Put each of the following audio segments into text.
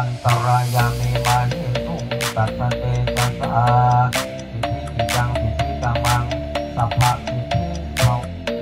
อันตรายามิมาหิสุงตัสเตจัสสาสิทธิกิจังสิทธิกังมังสัพพะสิทธิทอง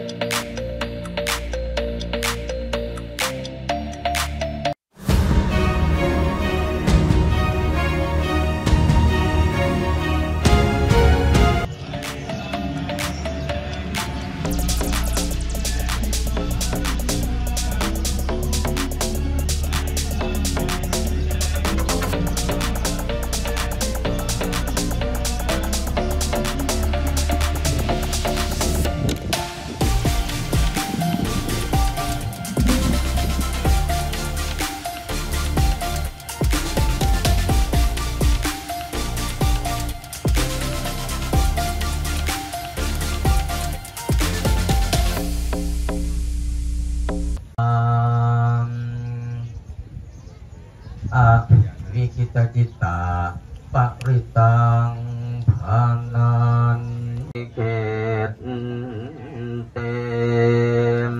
วิคิตจิตตาปริตังภานันเกตเตม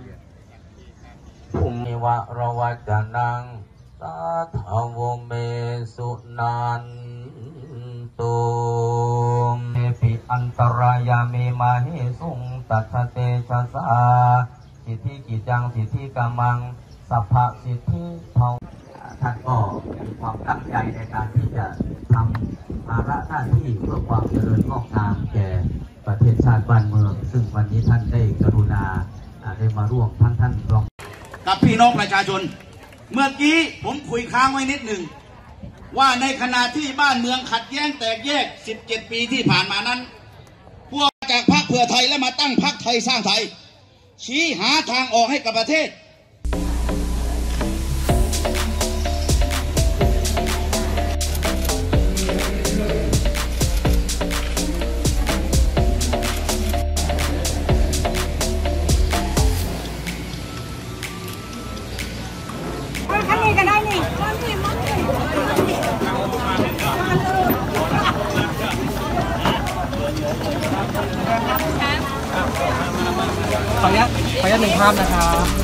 ภูมิวะระวัจนังสาธาวเมสุนันตุเอปิอันตรายามิมาหิสุงตัสเตชัสสาสิทธิกิจังสิทธิกัมมังสัพพะสิทธิทองท่านก็มีความตั้งใจในการที่จะทำภาระหน้าที่เพื่อความเจริญงอกงามแก่ประเทศชาติบ้านเมืองซึ่งวันนี้ท่านได้กรุณาได้มาร่วมท่านรองกับพี่น้องประชาชนเมื่อกี้ผมคุยค้างไว้นิดหนึ่งว่าในขณะที่บ้านเมืองขัดแย้งแตกแยก17 ปีที่ผ่านมานั้นพวกจากพรรคเพื่อไทยและมาตั้งพรรคไทยสร้างไทยชี้หาทางออกให้กับประเทศขออนุญาต1 ภาพนะครับ